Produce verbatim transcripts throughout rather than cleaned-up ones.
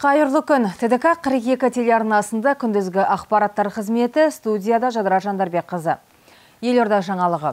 Қайырлы күн. Т Д К қырық екі телеарнасында күндізгі ақпараттар қызметі, студияда Жадыра Жандарбекқызы. Елорда жаңалығы.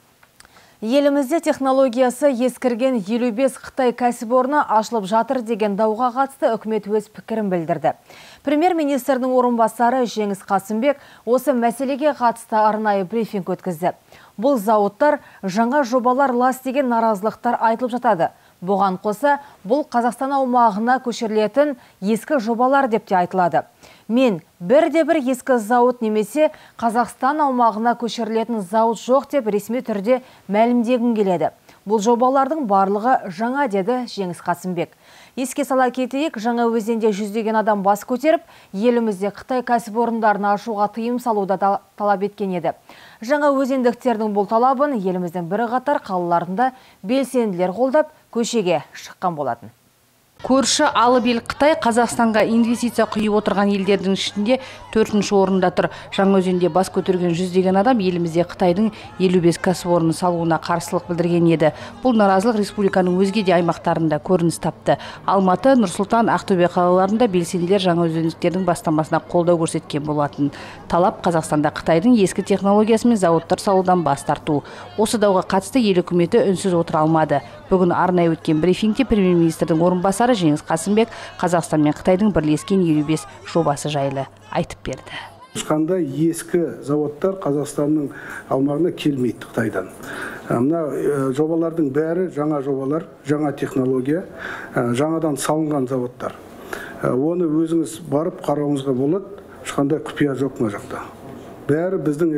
Елімізде технологиясы ескірген елу бес Қытай кәсіпорны ашылып жатыр деген дауға қатысты үкімет өз пікірін білдірді. Премьер-министрдің орынбасары Жеңіс Қасымбек осы мәселеге қатысты арнайы брифинг өткізді. Бұл зауыттар жаңа жобалар лас деген наразылықтар айтылып жатады. Бұған қоса, бұл Қазақстан аумағына көшірілетін ескі жобалар деп те айтылады. Мен бірде-бір ескі зауыт немесе Қазақстан аумағына көшірілетін зауыт жоқ деп ресми түрде мәлімдегім келеді. Бұл жобалардың барлығы жаңа, деді Жеңіс Қасымбек. Еске сала кетейік, жаңа өзенде жүздеген адам бас көтеріп, елімізде Қытай кәсіпорындарын ашуға тыйым салуды талап еткен еді. Жаңа өзендіктердің бұл талабын еліміздің бірқатар қалаларында белсенділер қолдап көшеге шыққан болатын. Көрші алып ел Қытай Қазақстанға инвестиция құйып отырған елдердің ішінде төртінші орында тұр. Жаңаөзенде бас көтерген жүздеген адам елімізде Қытайдың елу бес кәсіпорнын салуына қарсылық білдірген еді. Бұл наразылық республиканың өзге де аймақтарында көрініс тапты. Алматы, Нұр-Сұлтан, Ақтөбе қалаларында белсенділер жаңаөзендіктердің бастамасына қолдау көрсеткен болатын. Талап Қазақстанда Қытайдың ескі технологиясы мен зауыттар салудан бас тарту. Осы дауға қатысты ел үкіметі үнсіз отыра алмады. Бүгін арнайы өткен брифингте премьер-министрдің орынбасары Жеңіс Қасымбек Қазақстан мен Қытайдың бірлескен елу бес жобасы жайлы айтып берді. Ешқандай ескі заводтар Қазақстанның аумағына келмейді Қытайдан. Мына жобалардың бәрі жаңа жобалар, жаңа технология, жаңадан салынған заводтар. Оны өзіңіз барып қарауыңызға болады, ешқандай құпия жоқ мына жақта. Бәрі біздің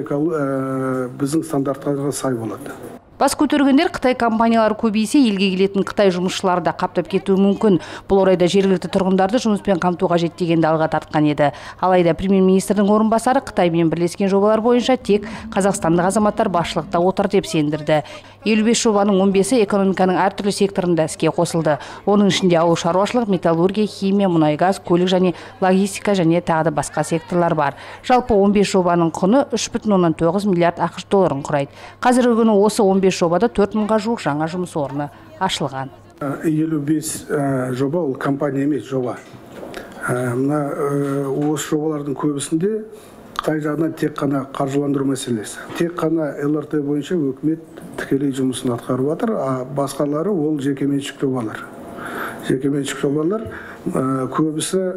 біздің стандарттарға сай болады. Бас көтергендер Қытай компаниялары көбейсе, елге келетін Қытай жұмысшылары да қаптап кетуі мүмкін. Бұл орайда жергілікті тұрғындарды жұмыспен қамтуға жетпегенді алға тартқан еді. Алайда премьер-министрдің орынбасары Қытаймен бірлескен жобалар бойынша тек қазақстандық азаматтар басшылықта отыр деп сендірді. елу бес жобаның он бесі экономиканың әртүрлі секторында іске қосылды. Оның ішінде ауыл шаруашылық, металлургия, химия, мұнай-газ, көлік және логистика және тағы да басқа секторлар бар. Жалпы он бес жобаның құны үш бүтін оннан тоғыз миллиард ақш долларын құрайды. Қазіргі күні осы он бес жобада төрт мыңға жуық жаңа жұмыс орны ашылған. елу бес жоба ол компания емес жоба. Мына осы жобалардың көбісінде Қытай жағынан тек қана қаржыландыру мәселесі. Тек қана Л Р Т бойынша өкімет тікелей жұмысын атқарып жатыр, а басқалары ол жекеменшік жобалар. Жекеменшік жобалар көбісі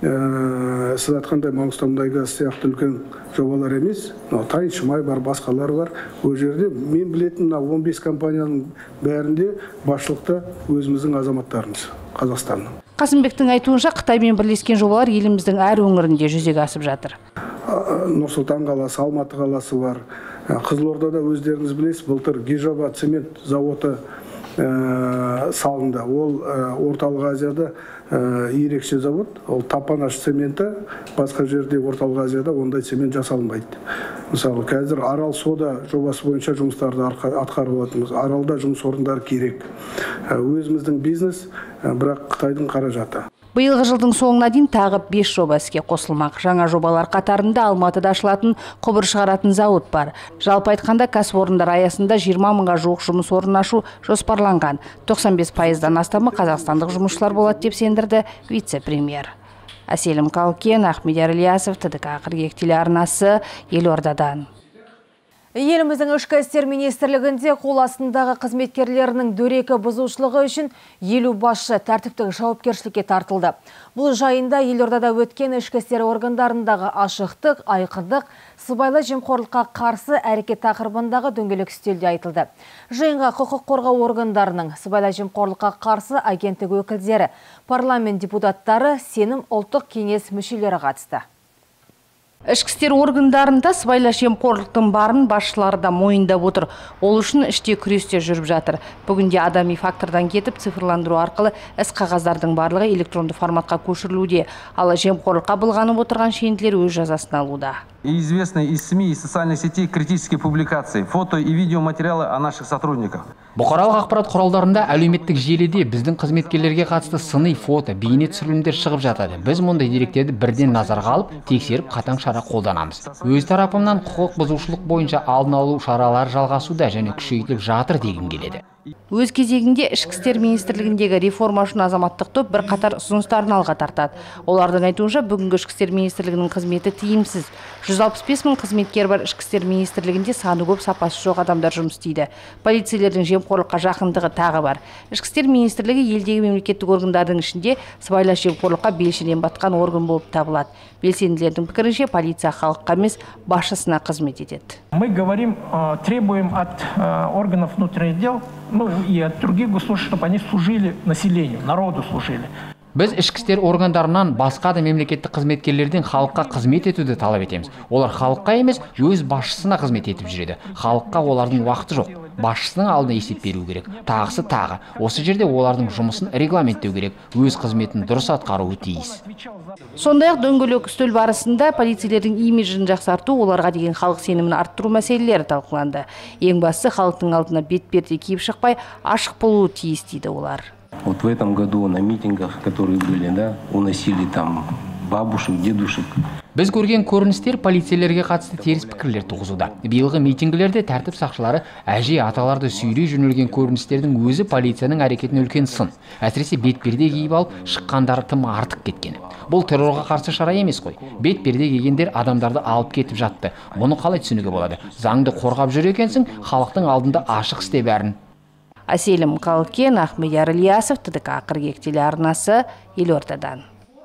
сіз айтқандай Маңғыстау-Мұнайгаз сияқты үлкен жобалар емес, Тайыншымай бар, басқалар бар. Ол жерде мен білетін он бес компанияның бәрінде басшылықта өзіміздің азаматтарымыз, Қазақстанның. Қасымбектің айтуынша Қытаймен бірлескен жобалар еліміздің әр өңірінде жүзеге асып жатыр. Нұр-Сұлтан қаласы, Алматы қаласы бар. Қызылордада өздеріңіз білесіз, былтыр Гижоба цемент зауыты салынды. Ол орталық Азияда ерекше завод. Ол тапанаш цементі, басқа жерде орталық Азияда ондай цемент жасалынбайды. Мысалы, қазір Арал сода жобасы бойынша жұмыстарды атқарып жатырмыз. Аралда жұмыс орындары керек. Өзіміздің бизнес, бірақ Қытайдың қаражаты. Биылғы жылдың соңына дейін тағы бес жоба іске қосылмақ. Жаңа жобалар қатарында Алматыда ашылатын құбыр шығаратын зауыт бар. Жалпы айтқанда кәсіпорындар аясында жиырма мыңға жуық жұмыс орнын ашу жоспарланған. тоқсан бес пайыздан астамы қазақстандық жұмысшылар болады деп сендірді вице-премьер. Әселім Қалкен, Ахмедияр Ильясов, Т Д К қырық екі телеарнасы, Елордадан. Еліміздің ішкі істер министрлігінде қол астындағы қызметкерлерінің дөрекі бұзушылығы үшін елу басшы тәртіптік жауапкершілікке тартылды. Бұл жайында елордада өткен ішкі істер органдарындағы ашықтық, айқындық, сыбайлы жемқорлыққа қарсы әрекет тақырыбындағы дөңгелек үстелде айтылды. Жиынға құқық қорғау органдарының, сыбайлы жемқорлыққа қарсы агенттік өкілдері, парламент депутаттары, сенім ұлттық кеңес мүшелері қатысты. Ішкі істер органдарында сыбайлас жемқорлықтың барын басшылары да мойындап отыр. Ол үшін іште күресте жүріп жатыр. Бүгінде адами фактордан кетіп цифрландыру арқылы іс қағаздардың барлығы электронды форматқа көшірілуде. Ал жемқорлыққа былғанып отырған шенділер өз жазасын алуда. И известны из СМИ и социальных сетей критические публикации, фото и видеоматериалы о наших сотрудниках. Бұқаралық ақпарат құралдарында әлеуметтік желіде біздің қызметкерлерге қатысты сыни фото, бейне түсірілімдер шығып жатады. Біз мұндай деректерді бірден назарға алып, тексеріп қатаң шара қолданамыз. Өз тарапымнан құқық бұзушылық бойынша алдын алу шаралар жалғасуда және күшейтіліп жатыр дегім келеді. Өз кезегінде ішкі істер министрлігіндегі реформа үшін азаматтық топ бір қатар ұсыныстарын алға тартады. Олардың айтуынша бүгінгі ішкі істер министрлігінің қызметі тиімсіз. жүз алпыс бес мың қызметкер бар ішкі істер министрлігінде саны көп, сапасы жоқ адамдар жұмыс істейді. Полицейлердің жемқорлыққа жақындығы тағы бар. Ішкі істер министрлігі елдегі мемлекеттік органдардың ішінде сыбайлас жемқорлыққа белшеден батқан орган болып табылады. Белсенділердің пікірінше полиция халыққа емес, басшысына қызмет етеді. Мы говорим, требуем от органов внутренних дел, ну и от других госслужащих, чтобы они служили населению, народу служили. Біз ішкі істер органдарынан басқа да мемлекеттік қызметкерлерден халыққа қызмет етуді талап етеміз. Олар халыққа емес, өз басшысына қызмет етіп жүреді. Халыққа олардың уақыты жоқ. Басшысының алдына есеп беру керек. Тағысы тағы. Осы жерде олардың жұмысын регламенттеу керек. Өз қызметін дұрыс атқаруы тиіс. Сондай-ақ дөңгелек үстел барысында полицейлердің имиджін жақсарту, оларға деген халық сенімін арттыру мәселелері талқыланды. Ең бастысы халықтың алдына бет-перде киіп шықпай, ашық болуы тиіс дейді олар. Вот в этом году на митингах, которые были, да, уносили там бабушек, дедушек. Біз көрген көріністер полицейлерге қатысты теріс пікірлер туғызуда. Биылғы митингілерде тәртіп сақшылары әже аталарды сүйрей жөнелген көріністердің өзі полицияның әрекетіне үлкен сын. Әсіресе бетперде киіп алып шыққандары тым артық кеткен. Бұл террорға қарсы шара емес қой. Бетперде кигендер адамдарды алып кетіп жатты. Бұны қалай түсінуге болады? Заңды қорғап жүр екенсің, халықтың алдында ашық істе бәрін. Әселім Қалкен, Ахмедияр Ильясов, Т Д К қырық екі телеарнасы, Елордадан.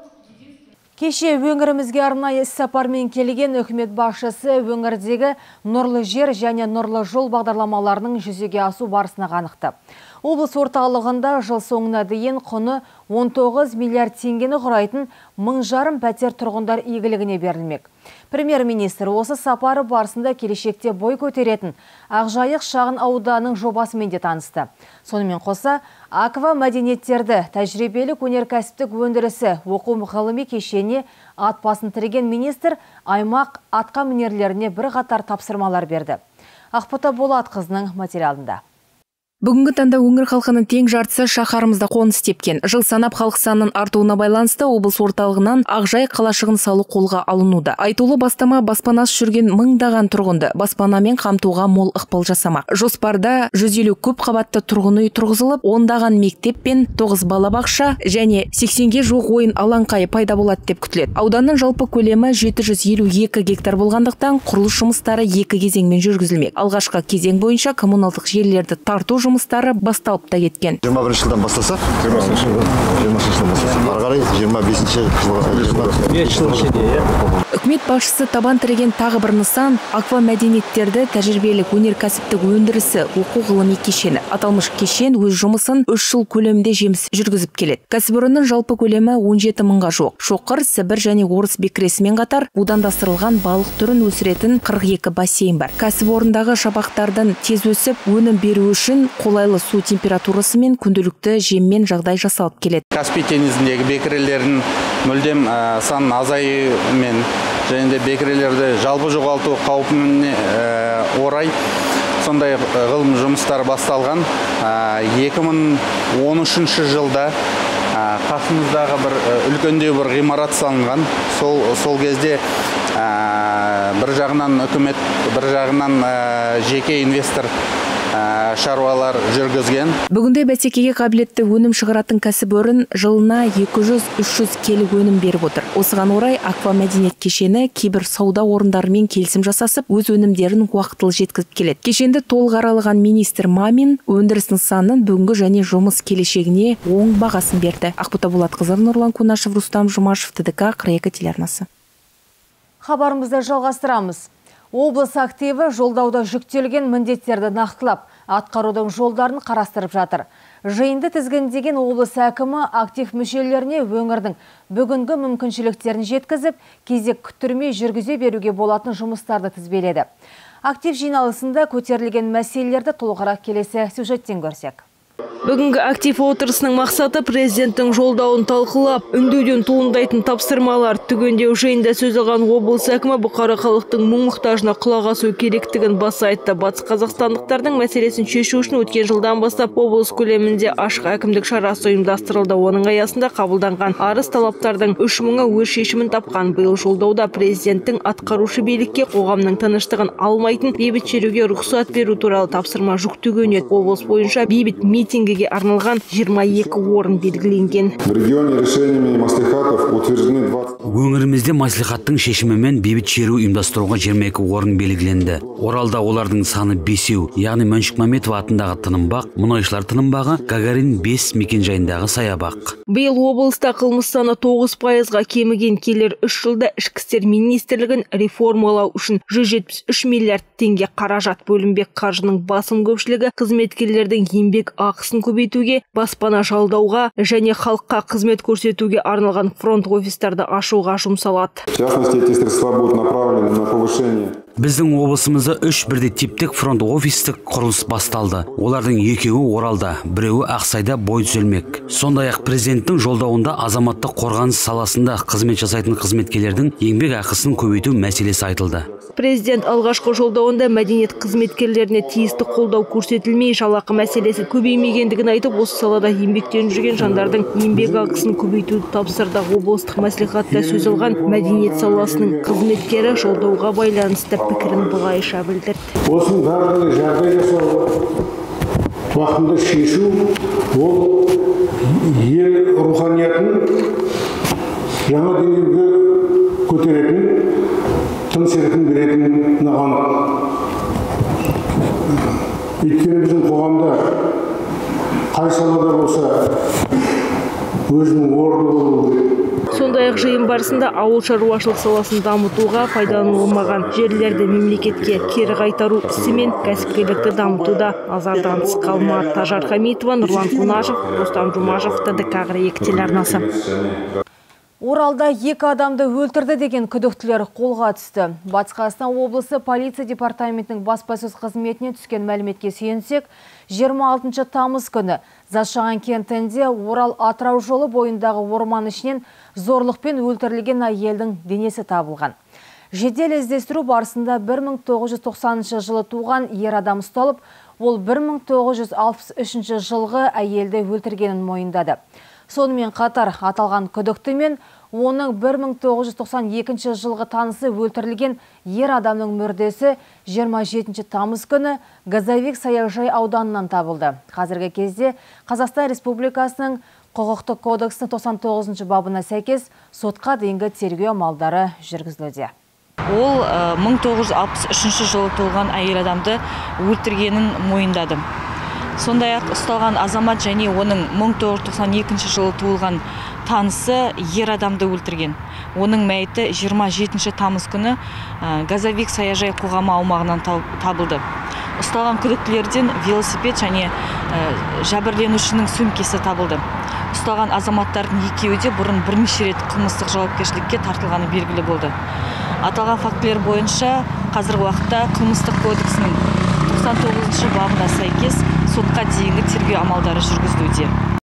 Кеше өңірімізге арнайы іс-сапармен келген үкімет басшысы өңірдегі нұрлы жер және нұрлы жол бағдарламаларының жүзеге асу барысына қанықты. Облыс орталығында жыл соңына дейін құны он тоғыз миллиард теңгені құрайтын мың жарым пәтер тұрғындар игілігіне берілмек. Премьер-министр осы сапары барысында келешекте бой көтеретін Ақжайық шағын ауданының жобасымен де танысты. Сонымен қоса, аква мәдениеттерді, тәжірибелік өнеркәсіптік өндірісі, оқу ғылыми кешеніне ат басын тіреген министр аймақ атқа мінерлеріне бір қатар тапсырмалар берді. Ақбота Болатқызының материалында. Бүгінгі таңда өңір халқының тең жартысы шаһарымызда қоныс тепкен. Жыл санап халық санының артуына байланысты облыс орталығынан Ақжайық қалашығын салу қолға алынуда. Айтулы бастама баспанасыз жүрген мыңдаған тұрғынды баспанамен қамтуға мол ықпал жасамақ. Жоспарда жүз елу көп қабатты тұрғын үй тұрғызылып, ондаған мектеп пен тоғыз балабақша және сексенге жуық ойын алаңқайы пайда болады деп күтіледі. Ауданның жалпы көлемі жеті жүз елу екі гектар болғандықтан құрылыс жұмыстары екі кезеңмен жүргізілмек. Алғашқы кезең бойынша коммуналдық желілерді тарту жұмыстары басталып та кеткен. жиырма бірінші жылдан бастаса, жиырмасыншы жылдан бастаса, ары қарай жиырма бесінші жылға. Үкімет басшысы табан тіреген тағы бір нысан аква мәдениеттерді тәжірибелік өнеркәсіптік өндірісі оқу ғылыми кешені. Аталмыш кешен өз жұмысын үш жыл көлемінде жеміс жүргізіп келеді. Кәсіпорынның жалпы көлемі он жеті мыңға жоқ. Шоқыр, Сібір және Орыс бекіресімен қатар будандастырылған балық түрін өсіретін қырық екі бассейн бар. Кәсіпорындағы шабақтардың тез өсіп, өнім беру үшін қолайлы су температурасы мен күнделікті жеммен жағдай жасалып келеді. Каспий теңізіндегі бекірелердің мүлдем санын азаю мен және де бекірелерді жалпы жоғалту қаупіне орай сондай ғылым жұмыстары басталған. екі мың он үшінші жылда қасымыздағы бір үлкендеу бір ғимарат салынған. Сол сол кезде бір жағынан үкімет, бір жағынан жеке инвестор шаруалар жүргізген. Бүгінде бәсекеге қабілетті өнім шығаратын кәсіпорын жылына екі жүз үш жүз келі өнім беріп отыр. Осыған орай аква мәдениет кешені кейбір сауда орындарымен келісім жасасып, өз өнімдерін уақытылы жеткізіп келеді. Кешенді толық аралаған министр Мамин өндіріс нысанының бүгінгі және жұмыс келешегіне оң бағасын берді. Ақбота Болатқызы, Нұрлан Кунашев, Рустам Жұмашев, Т Д К қырық екі телеарнасы. Хабарымызды жалғастырамыз. Облыс активі жолдауда жүктелген міндеттерді нақтылап, атқарудың жолдарын қарастырып жатыр. Жиынды тізгіндеген облыс әкімі актив мүшелеріне өңірдің бүгінгі мүмкіншіліктерін жеткізіп, кезек күттірмей жүргізе беруге болатын жұмыстарды тізбеледі. Актив жиналысында көтерілген мәселелерді толығырақ келесі сюжеттен көрсек. Бүгінгі актив отырысының мақсаты президенттің жолдауын талқылап, үндеуден туындайтын тапсырмалар түгендеу. Жиында сөз алған облыс әкімі бұқара халықтың мұң-мұқтажына құлақ асу керектігін баса айтты. Батыс қазақстандықтардың мәселесін шешу үшін өткен жылдан бастап облыс көлемінде ашық әкімдік шарасы ұйымдастырылды. Оның аясында қабылданған арыз талаптардың үш мыңы өз шешімін тапқан. Биыл жолдауда президенттің атқарушы билікке қоғамның тыныштығын алмайтын бейбіт шеруге рұқсат беру туралы тапсырма жүктеген еді. Облыс бойынша бейбіт митингі арналған жиырма екі орын белгіленген. Өңірімізде мәслихаттың шешімімен бейбіт шеру ұйымдастыруға жиырма екі орын белгіленді. Оралда олардың саны бесеу, яғни Мәншүк Мәметов атындағы Тынымбақ, мұнайшылар Тынымбағы, Гагарин бес мекенжайындағы саябақ. Биыл облыста қылмыс саны тоғыз пайызға кеміген. Келер үш жылда ішкі істер министрлігін реформалау үшін жүз жетпіс үш миллиард теңге қаражат бөлінбек. Қаржының басым көпшілігі қызметкерлердің еңбек ақысын көбейтуге, баспана жалдауға және халыққа қызмет көрсетуге арналған фронт офистарды ашуға жұмсалады. Біздің облысымызда үш бірдей типтік фронт офистік құрылыс басталды. Олардың екеуі Оралда, біреуі Ақсайда бой түзелмек. Сондай-ақ президенттің жолдауында азаматтық қорғаныс саласында қызмет жасайтын қызметкерлердің еңбек ақысын көбейту мәселесі айтылды. Президент алғашқы жолдауында мәдениет қызметкерлеріне тиісті қолдау көрсетілмей, жалақы мәселесі көбеймегендігін айтып, осы салада еңбектен жүрген жандардың еңбек ақысын көбейтуді тапсырды. Облыстық мәслихатта сөз алған мәдениет саласының қызметкері жолдауға байланысты пікірін былайша білдірді. Осының барлығы жағдай жасауы, уақытында шешу, ол ел руханиятын жаңа деңгейге көтеретін, тың серпін беретін анық. Өйткені біздің қоғамда қай салада болса өзінің орны болуы керек. Сондай-ақ жиын барысында ауыл шаруашылық саласын дамытуға пайдаланылмаған жерлерді мемлекетке кері қайтару ісі мен кәсіпкерлікті дамытуда назардан тыс қалмады. Тажар Хамитова, Нұрлан Қунашев, Рустам Жұмашев, ТДК екі телеарнасы. Оралда екі адамды өлтірді деген күдіктілер қолға түсті. Батыс Қазақстан облысы полиция департаментінің баспасөз қызметіне түскен мәліметке сүйенсек, жиырма алтыншы тамыз күні Зашаған кентінде Орал Атырау жолы бойындағы орман ішінен зорлықпен өлтірілген әйелдің денесі табылған. Жедел іздестіру барысында бір мың тоғыз жүз тоқсаныншы жылы туған ер адам ұсталып, ол бір мың тоғыз жүз алпыс үшінші жылғы әйелді өлтіргенін мойындады. Сонымен қатар аталған күдікті мен оның бір мың тоғыз жүз тоқсан екінші жылғы танысы өлтірілген ер адамның мүрдесі жиырма жетінші тамыз күні Газовик саяжай ауданынан табылды. Қазіргі кезде Қазақстан Республикасының құқықтық кодексінің тоқсан тоғызыншы бабына сәйкес сотқа дейінгі тергеу амалдары жүргізілуде. Ол мың тоғыз жүз алпыс үшінші жылы туылған әйел адамды өлтіргенін мойындады. Сондай-ақ ұсталған азамат және оның мың тоғыз жүз тоқсан екінші жылы туылған танысы ер адамды өлтірген. Оның мәйіті жиырма жетінші тамыз күні Газовик саяжай қоғамы аумағынан табылды. Ұсталған күдіктілерден велосипед және жәбірленушінің сөмкесі табылды. Ұсталған азаматтардың екеуі де бұрын бірнеше рет қылмыстық жауапкершілікке тартылғаны белгілі болды. Аталған фактілер бойынша қазіргі уақытта қылмыстық кодексінің тоқсан тоғызыншы бабына сәйкес сотқа дейінгі тергеу амалдары жүргізілуде.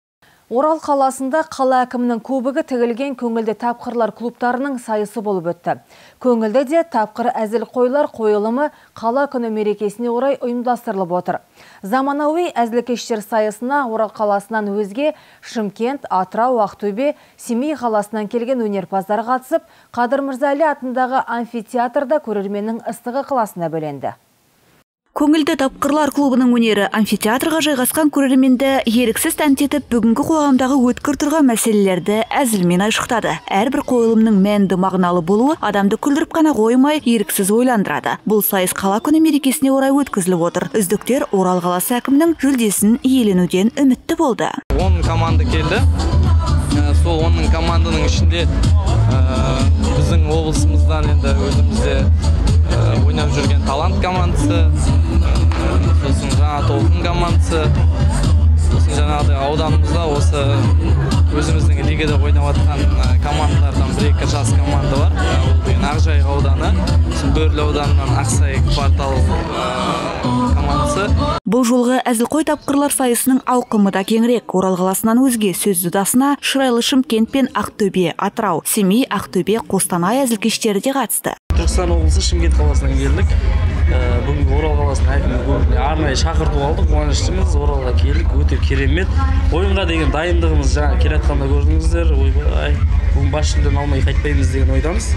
Орал қаласында қала әкімінің кубогы тігілген көңілді тапқырлар клубтарының сайысы болып өтті. Көңілді де тапқыр әзіл қойлар қойылымы қала күні мерекесіне орай ұйымдастырылып отыр. Заманауи әзілкештер сайысына Орал қаласынан өзге Шымкент, Атырау, Ақтөбе, Семей қаласынан келген өнерпаздар қатысып, Қадыр Мырза Әлі атындағы амфитеатрда көрерменнің ыстығы ықыласына бөленді. Көңілді тапқырлар клубының өнері амфитеатрға жайғасқан көрерменді еріксіз тәнті етіп, бүгінгі қоғамдағы өткір тұрған мәселелерді әзілмен айшықтады. Әрбір қойылымның мәнді мағыналы болуы адамды күлдіріп қана қоймай, еріксіз ойландырады. Бұл сайыс қала күні мерекесіне орай өткізіліп отыр. Үздіктер Орал қаласы әкімінің жүлдесін иеленуден үмітті болды. он команда келді. Сол оның команданың ішінде біздің облысымыздан енді өзімізде ойнап жүрген талант командасы, сосын жаңа толқын командасы, сосын жаңағыдай ауданымызда осы өзіміздің лигада ойнап жатқан командалардан бір-екі жас команда бар. Ол деген Ақжайық ауданы, сосын Бөрлі ауданынан Ақсай квартал командасы. Бұл жолғы әзілқой тапқырлар сайысының ауқымы да кеңірек. Орал қаласынан өзге сөз додасына Шырайлы, Шымкент пен Ақтөбе, Атырау, Семей, Ақтөбе, Қостанай әзілкештері де қатысты. Түркістан облысы Шымкент қаласынан келдік. Бүгін Орал қаласының әкімі арнайы шақырту алдық. Қуаныштымыз, Оралға келдік, өте керемет. Ойынға деген дайындығымыз жаңа келатқанда көрдіңіздер. Ойбай, бүгін бас жүлдені алмай қайтпаймыз деген ойдамыз.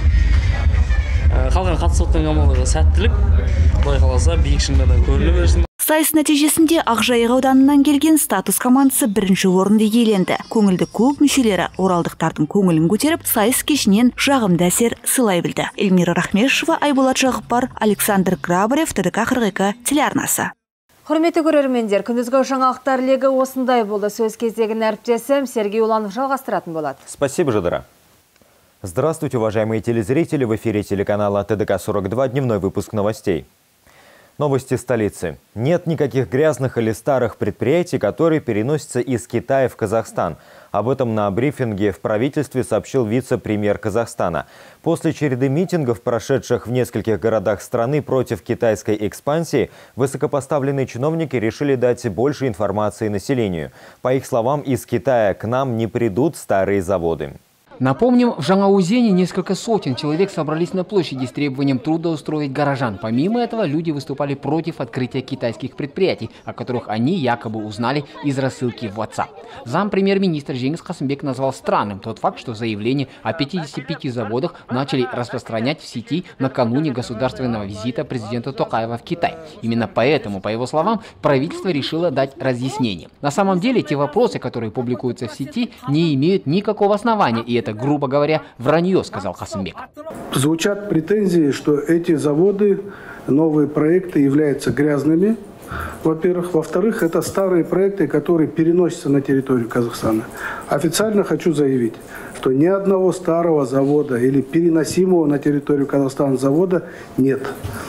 Қалған қатысып отқан командаға сәттілік, Құдай қаласа биік шыңдардан көріне берсін. Сайыс нәтижесінде Ақжайық ауданынан келген статус командасы бірінші орынды иеленді. Көңілді клуб мүшелері оралдықтардың көңілін көтеріп, сайыс кешінен жағымды әсер сыйлай білді. Эльмира Рахмешева, Айболат Жағыппар, Александр Грабарев, Т Д К қырық екі телеарнасы. Құрметті көрермендер, күндізгі жаңалықтар легі осындай болды. Сөз кездегі әріптесім Сергей Уланов жалғастыратын болады. Спасибо, Жадыра. Здравствуйте, уважаемые телезрители! В эфире телеканала Т Д К сорок два дневной выпуск новостей. Новости столицы. Нет никаких грязных или старых предприятий, которые переносятся из Китая в Казахстан. Об этом на брифинге в правительстве сообщил вице-премьер Казахстана. После череды митингов, прошедших в нескольких городах страны против китайской экспансии, высокопоставленные чиновники решили дать больше информации населению. По их словам, из Китая к нам не придут старые заводы. Напомним, в Жаңаузене несколько сотен человек собрались на площади с требованием трудоустроить горожан. Помимо этого, люди выступали против открытия китайских предприятий, о которых они якобы узнали из рассылки в WhatsApp. Зампремьер-министр Жеңіс Қасымбек назвал странным тот факт, что заявление о пятидесяти пяти заводах начали распространять в сети накануне государственного визита президента Токаева в Китай. Именно поэтому, по его словам, правительство решило дать разъяснение. На самом деле, те вопросы, которые публикуются в сети, не имеют никакого основания, и это, грубо говоря, вранье, сказал Қасымбек. Звучат претензии, что эти заводы, новые проекты являются грязными, во-первых. Во-вторых, это старые проекты, которые переносятся на территорию Казахстана. Официально хочу заявить, что ни одного старого завода или переносимого на территорию Казахстана завода нет.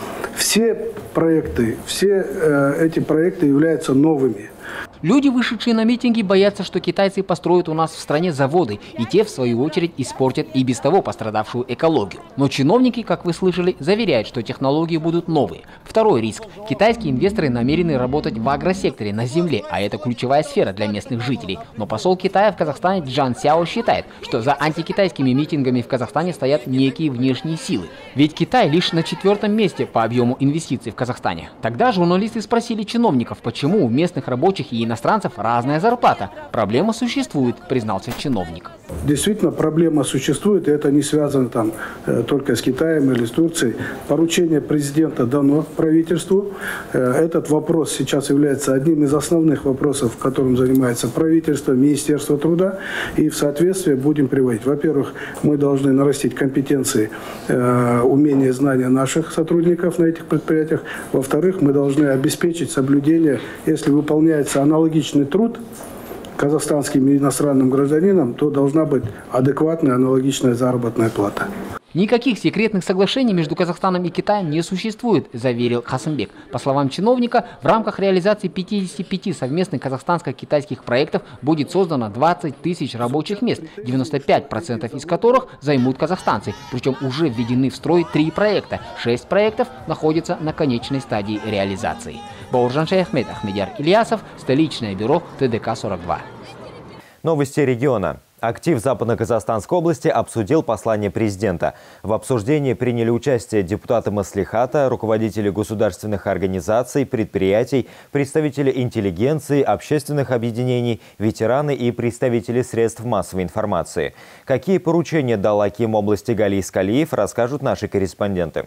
Все проекты, все э, эти проекты являются новыми. Люди, вышедшие на митинги, боятся, что китайцы построят у нас в стране заводы, и те, в свою очередь, испортят и без того пострадавшую экологию. Но чиновники, как вы слышали, заверяют, что технологии будут новые. Второй риск. Китайские инвесторы намерены работать в агросекторе, на земле, а это ключевая сфера для местных жителей. Но посол Китая в Казахстане Джан Сяо считает, что за антикитайскими митингами в Казахстане стоят некие внешние силы. Ведь Китай лишь на четвертом месте по объему инвестиций в Казахстане. Тогда журналисты спросили чиновников, почему у местных рабочих и иностранцев разная зарплата. Проблема существует, признался чиновник. Действительно, проблема существует, и это не связано там только с Китаем или с Турцией. Поручение президента дано правительству. Этот вопрос сейчас является одним из основных вопросов, которым занимается правительство, Министерство труда. И в соответствии будем приводить. Во-первых, мы должны нарастить компетенции, умения, знания наших сотрудников на этих предприятиях. Во-вторых, мы должны обеспечить соблюдение, если выполняется аналогичный труд казахстанским и иностранным гражданинам, то должна быть адекватная аналогичная заработная плата. Никаких секретных соглашений между Казахстаном и Китаем не существует, заверил Қасымбек. По словам чиновника, в рамках реализации пятидесяти пяти совместных казахстанско-китайских проектов будет создано двадцать тысяч рабочих мест, девяносто пять процентов из которых займут казахстанцы. Причем уже введены в строй три проекта. Шесть проектов находятся на конечной стадии реализации. Бауыржан Шаяхмет, Ахмедияр Ильясов, столичное бюро Т Д К сорок два. Новости региона. Актив Западно-Казахстанской области обсудил послание президента. В обсуждении приняли участие депутаты Маслихата, руководители государственных организаций, предприятий, представители интеллигенции, общественных объединений, ветераны и представители средств массовой информации. Какие поручения дал аким области Галий Искалиев, расскажут наши корреспонденты.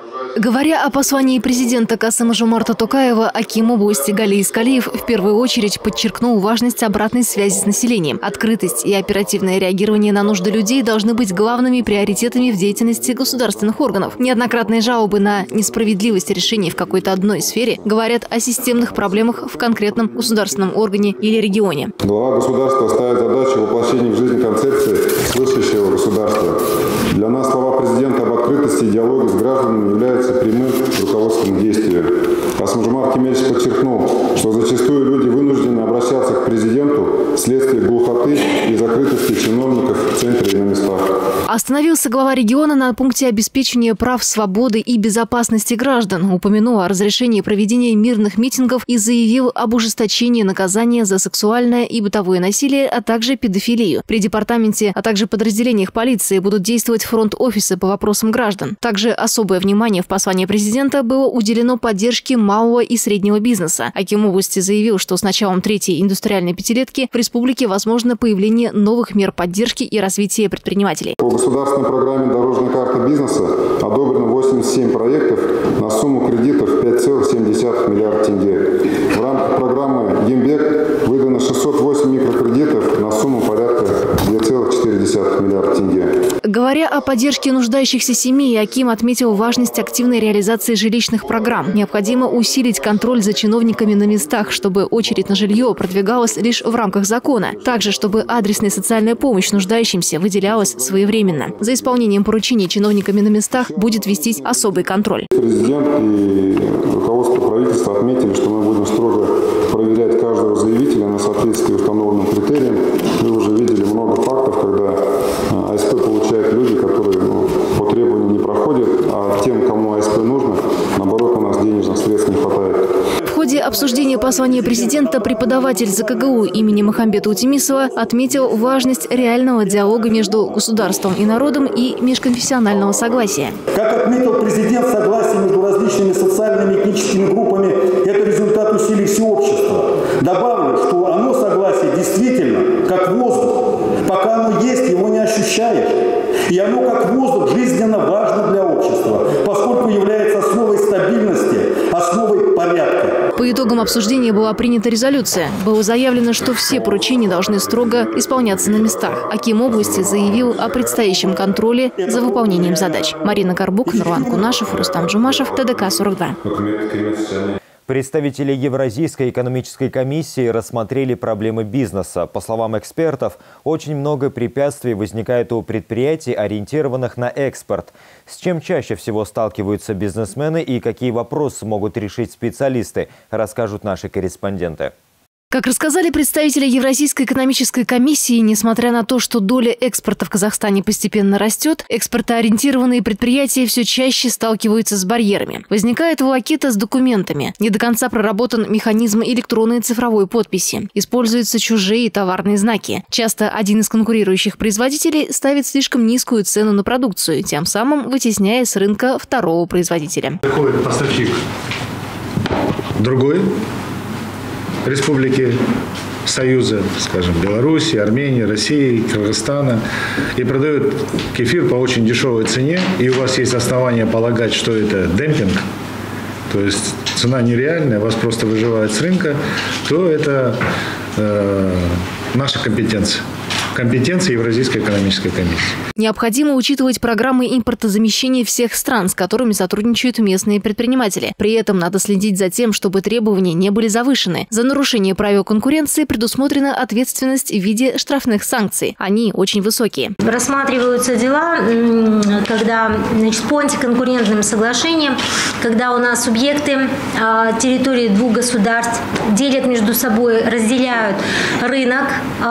Говоря о послании президента Касым-Жомарта Токаева, аким области Галий Искалиев в первую очередь подчеркнул важность обратной связи с населением. Открытость и оперативное реагирование на нужды людей должны быть главными приоритетами в деятельности государственных органов. Неоднократные жалобы на несправедливость решений в какой-то одной сфере говорят о системных проблемах в конкретном государственном органе или регионе. Глава государства ставит задачу воплощения в жизнь концепции слышащего государства. Для нас слова президента об открытости и диалоге с гражданами являются прямым руководством действия. Касым-Жомарт Кемельевич подчеркнул, что зачастую люди вынуждены обращаться к президенту вследствие глухоты и закрытости чиновников в центре и на местах. Остановился высказался глава региона на пункте обеспечения прав, свободы и безопасности граждан, упомянул о разрешении проведения мирных митингов и заявил об ужесточении наказания за сексуальное и бытовое насилие, а также педофилию. При департаменте, а также подразделениях полиции будут действовать фронт-офисы по вопросам граждан. Также особое внимание в послании президента было уделено поддержке малого и среднего бизнеса. Аким области заявил, что с началом третьей индустриальной пятилетки в республике возможно появление новых мер поддержки и развития предпринимателей. По государственной программе «Дорожная карта бизнеса» одобрено восемьдесят семь проектов на сумму кредитов пять целых семь десятых миллиарда тенге. В рамках программы «Ембек» выдано шестьсот восемь микрокредитов на сумму порядка два целых четыре десятых миллиарда тенге. Говоря о поддержке нуждающихся семей, Аким отметил важность активной реализации жилищных программ. Необходимо усилить контроль за чиновниками на местах, чтобы очередь на жилье продвигалась лишь в рамках закона. Также, чтобы адресная социальная помощь нуждающимся выделялась своевременно. За исполнением поручений чиновниками на местах будет вестись особый контроль. Президент и руководство правительства отметили, что мы будем строго проверять каждого заявителя на соответствие установленным критериям. Вы уже видели много фактов, когда АСП получают люди, которые ну, по требованию не проходят, а тем, кому АСП нужно, наоборот, у нас денежных средств не хватает. В ходе обсуждения послания президента преподаватель ЗКГУ имени Махамбета Утемисова отметил важность реального диалога между государством и народом и межконфессионального согласия. Как отметил президент, согласие между различными социальными и этническими группами – это результат усилий всеобщества. Добавлю, что оно, согласие, действительно как воздух. Пока оно есть, его не ощущаешь. И оно как воздух жизненно важно для общества, поскольку является основой стабильности, основой порядка. По итогам обсуждения была принята резолюция. Было заявлено, что все поручения должны строго исполняться на местах. Аким области заявил о предстоящем контроле за выполнением задач. Марина Карбук, Нурлан Кунашев, Рустам Джумашев, ТДК сорок два. Представители Евразийской экономической комиссии рассмотрели проблемы бизнеса. По словам экспертов, очень много препятствий возникает у предприятий, ориентированных на экспорт. С чем чаще всего сталкиваются бизнесмены и какие вопросы могут решить специалисты, расскажут наши корреспонденты. Как рассказали представители Евразийской экономической комиссии, несмотря на то, что доля экспорта в Казахстане постепенно растет, экспортоориентированные предприятия все чаще сталкиваются с барьерами. Возникает волокита с документами. Не до конца проработан механизм электронной цифровой подписи. Используются чужие товарные знаки. Часто один из конкурирующих производителей ставит слишком низкую цену на продукцию, тем самым вытесняя с рынка второго производителя. Приходит поставщик другой республики Союза, скажем, Беларуси, Армении, России, Кыргызстана, и продают кефир по очень дешевой цене, и у вас есть основания полагать, что это демпинг, то есть цена нереальная, вас просто выживает с рынка, то это э, наша компетенция. Компетенции Евразийской экономической комиссии. Необходимо учитывать программы импортозамещения всех стран, с которыми сотрудничают местные предприниматели. При этом надо следить за тем, чтобы требования не были завышены. За нарушение правил конкуренции предусмотрена ответственность в виде штрафных санкций. Они очень высокие. Рассматриваются дела, когда, значит, по антиконкурентным соглашениям, когда у нас субъекты территории двух государств делят между собой, разделяют рынок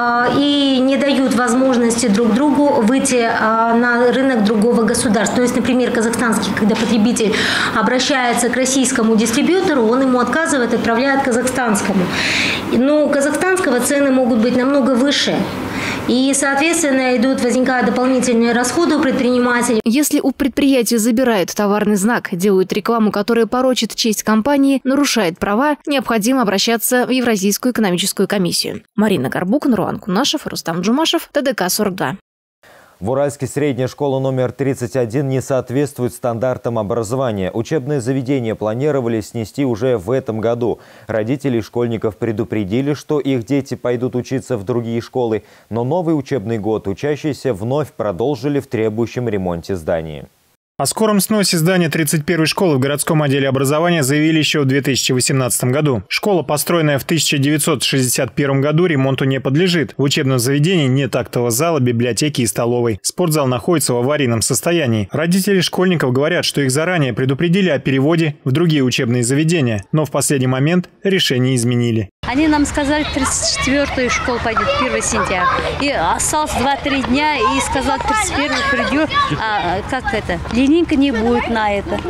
и не дают возможности друг другу выйти а, на рынок другого государства. То есть, например, казахстанский, когда потребитель обращается к российскому дистрибьютору, он ему отказывает, отправляет к казахстанскому. Но у казахстанского цены могут быть намного выше. И, соответственно, идут, возникают дополнительные расходы у предпринимателей. Если у предприятия забирают товарный знак, делают рекламу, которая порочит честь компании, нарушает права, необходимо обращаться в Евразийскую экономическую комиссию. Марина Карбук, Нурлан Кунашев, Рустам Джумашев, ТДК сорок два. В Уральске средняя школа номер тридцать один не соответствует стандартам образования. Учебные заведения планировали снести уже в этом году. Родители школьников предупредили, что их дети пойдут учиться в другие школы, но новый учебный год учащиеся вновь продолжили в требующем ремонте здании. О скором сносе здания тридцать первой школы в городском отделе образования заявили еще в две тысячи восемнадцатом году. Школа, построенная в тысяча девятьсот шестьдесят первом году, ремонту не подлежит. В учебном заведении нет актового зала, библиотеки и столовой. Спортзал находится в аварийном состоянии. Родители школьников говорят, что их заранее предупредили о переводе в другие учебные заведения, но в последний момент решение изменили. Они нам сказали, тридцать четвёртую школу пойдет, первого сентября. И осталось два-три дня, и сказал, тридцать первого придет, а как это, линейка не будет на это.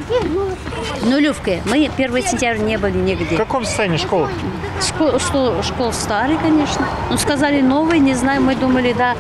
Нулевка. Мы первого сентября не были нигде. В каком состоянии школа? Школа, школа, школа старая, конечно. Ну, сказали новый, не знаю, мы думали, да,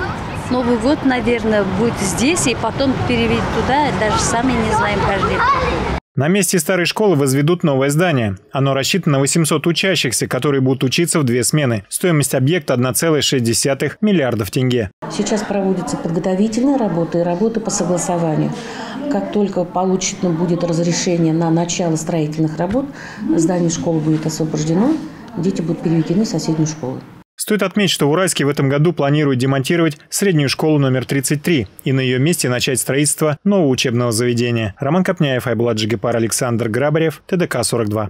Новый год, наверное, будет здесь, и потом переведут туда, даже сами не знаем каждый. На месте старой школы возведут новое здание. Оно рассчитано на восемьсот учащихся, которые будут учиться в две смены. Стоимость объекта одна целая шесть десятых миллиардов тенге. Сейчас проводятся подготовительные работы и работы по согласованию. Как только получено будет разрешение на начало строительных работ, здание школы будет освобождено, дети будут переведены в соседнюю школу. Стоит отметить, что в Уральске в этом году планируют демонтировать среднюю школу номер тридцать три и на ее месте начать строительство нового учебного заведения. Роман Копняев, Айбулат Джигипар, Александр Грабарев, Т Д К сорок два.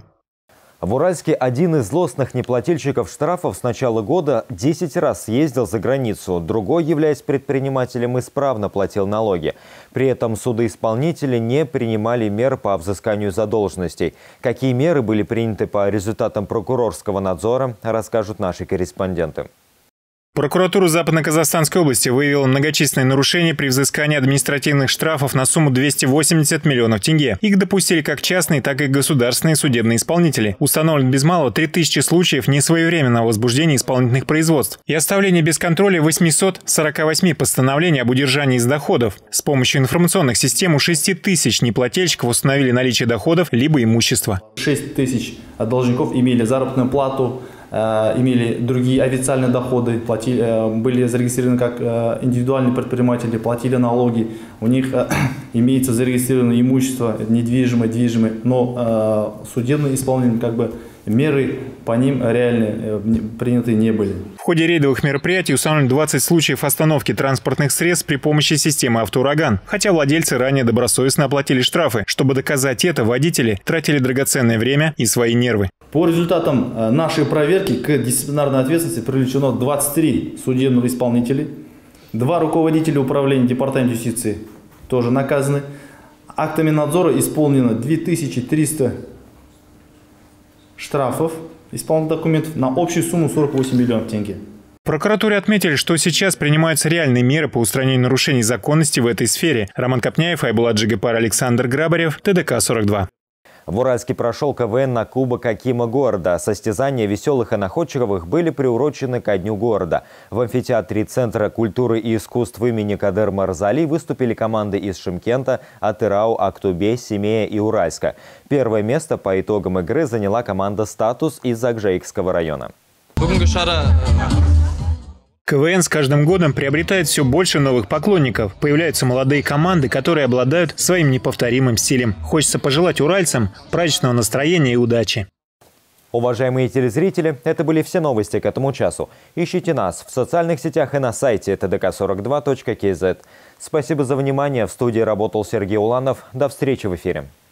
В Уральске один из злостных неплательщиков штрафов с начала года десять раз съездил за границу. Другой, являясь предпринимателем, исправно платил налоги. При этом судоисполнители не принимали мер по взысканию задолженностей. Какие меры были приняты по результатам прокурорского надзора, расскажут наши корреспонденты. Прокуратура Западно-Казахстанской области выявила многочисленные нарушения при взыскании административных штрафов на сумму двести восемьдесят миллионов тенге. Их допустили как частные, так и государственные судебные исполнители. Установлено без малого три тысячи случаев несвоевременного возбуждения исполнительных производств и оставления без контроля восьмисот сорока восьми постановлений об удержании из доходов. С помощью информационных систем у шести тысяч неплательщиков установили наличие доходов либо имущества. шесть тысяч должников имели заработную плату, имели другие официальные доходы, платили, были зарегистрированы как индивидуальные предприниматели, платили налоги, у них имеется зарегистрированное имущество, недвижимое, движимое, но судебные исполнители, как бы, меры по ним реально приняты не были. В ходе рейдовых мероприятий установлено двадцать случаев остановки транспортных средств при помощи системы «Автоураган». Хотя владельцы ранее добросовестно оплатили штрафы. Чтобы доказать это, водители тратили драгоценное время и свои нервы. По результатам нашей проверки к дисциплинарной ответственности привлечено двадцать три судебных исполнителей, два руководителя управления департамента юстиции тоже наказаны. Актами надзора исполнено две тысячи триста штрафов, исполнительных документов на общую сумму сорок восемь миллионов тенге. В прокуратуре отметили, что сейчас принимаются реальные меры по устранению нарушений законности в этой сфере. Роман Копняев, Айбулат Джигипар, Александр Грабарев, Т Д К сорок два. В Уральске прошел К В Н на Кубок Акима города. Состязания веселых и находчивых были приурочены ко Дню города. В амфитеатре Центра культуры и искусств имени Кадыр Марзали выступили команды из Шымкента, Атырау, Актобе, Семея и Уральска. Первое место по итогам игры заняла команда «Статус» из Акжаикского района. К В Н с каждым годом приобретает все больше новых поклонников. Появляются молодые команды, которые обладают своим неповторимым стилем. Хочется пожелать уральцам праздничного настроения и удачи. Уважаемые телезрители, это были все новости к этому часу. Ищите нас в социальных сетях и на сайте Т Д К сорок два точка К З. Спасибо за внимание. В студии работал Сергей Уланов. До встречи в эфире.